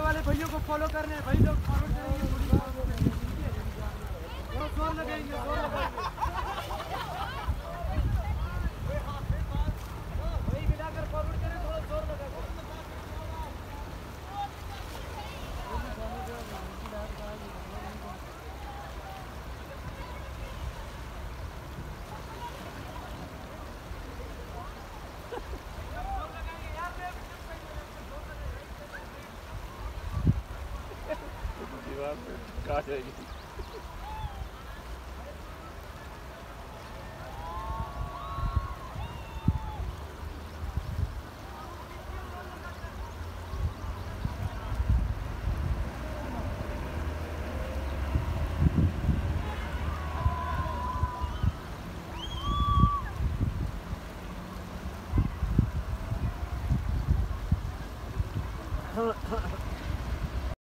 वाले भैयों को फॉलो करने हैं, भाई लोग फॉरवर्ड करेंगे, थोड़ा जोर लगाएंगे, जोर लगाएंगे। वही मिलाकर फॉरवर्ड करें, थोड़ा जोर लगाकर। दीवार पे काट जाएगी। हाँ